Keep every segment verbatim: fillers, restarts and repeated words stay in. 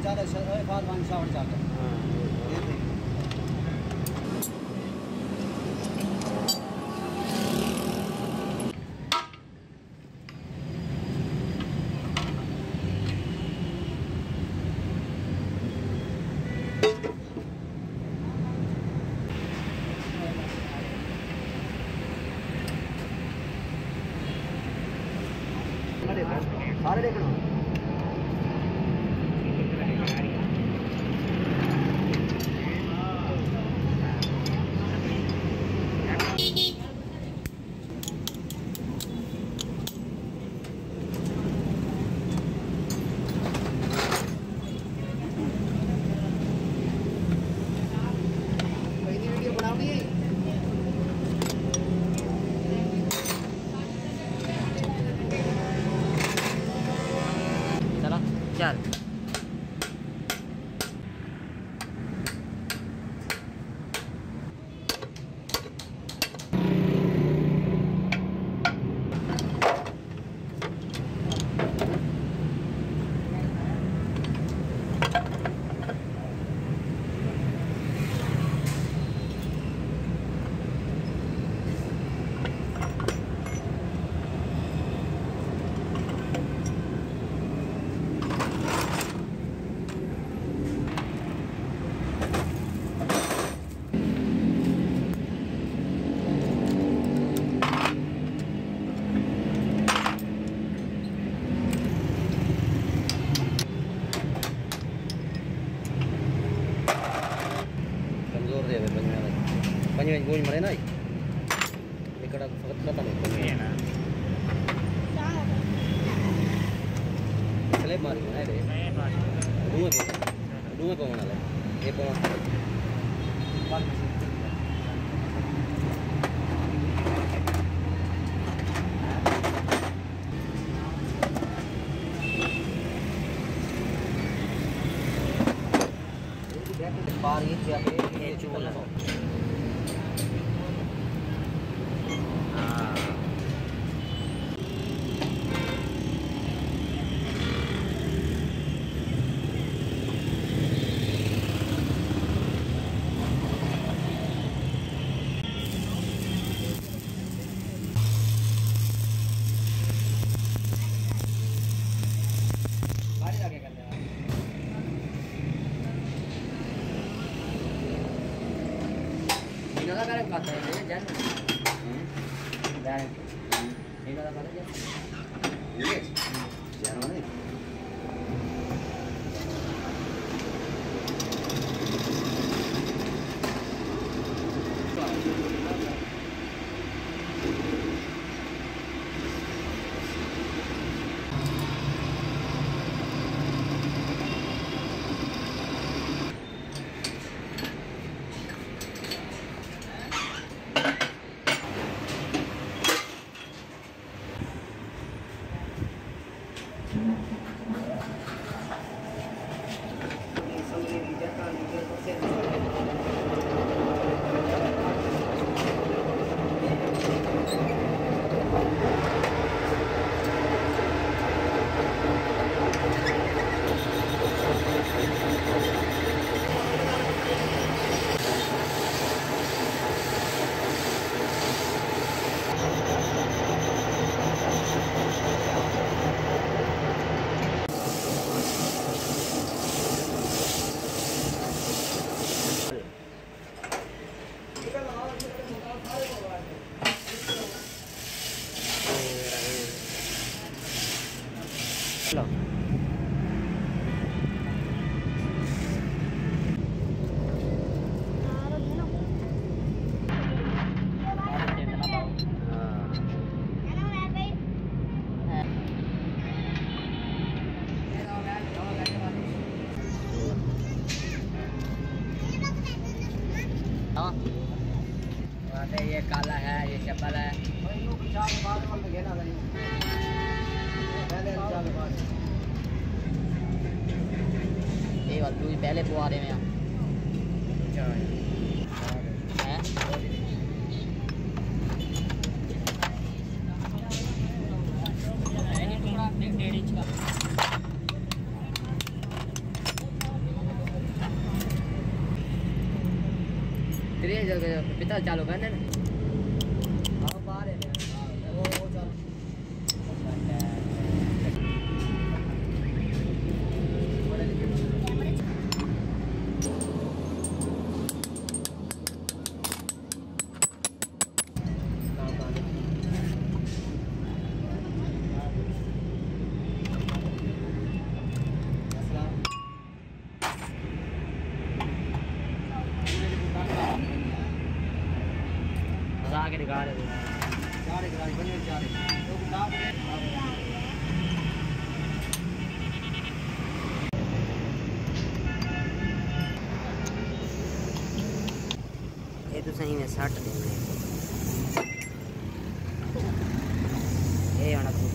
ज़्यादा Fahd one shower चाहता है। सारे देखना वीडियो बनानी है। चल पंजवें गोज मरे ना ఇక్కడ ఫకత్ కథ नहीं स्लेब मारी है रे डूमे को डूमे को बना ले ये को बार ये जाके ये चूल Nada cara kata ya jangan. Dan ini nada kata ya. Yes. Jangan mana? ये काला है, ये चप्पल है। ये बात तू पहले पवा रहे हैं डेढ़ इंच का तेरे जगह पिता चालू करने ना आओ बाहर है वो वो चल आगे निकाल चार एक राज बने चार तो किताब ये तो सही में सट देने ये आना तो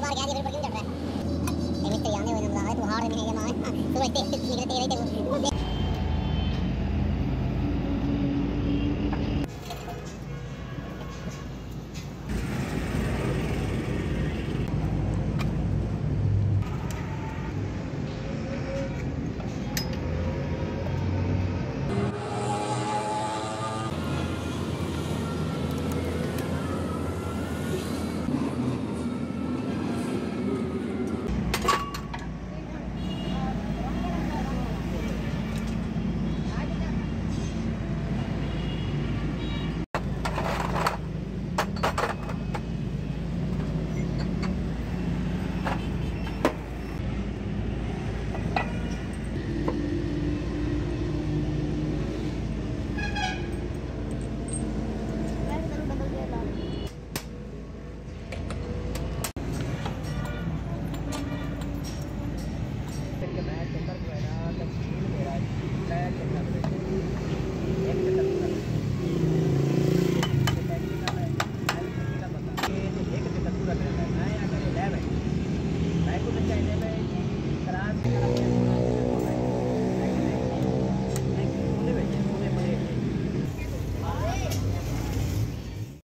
नहीं है जब एक बार गया फिर पर क्यों चल रहा है मिस्त्री आने वाले हैं तू हार में है ये मां तू निकलते रहे थे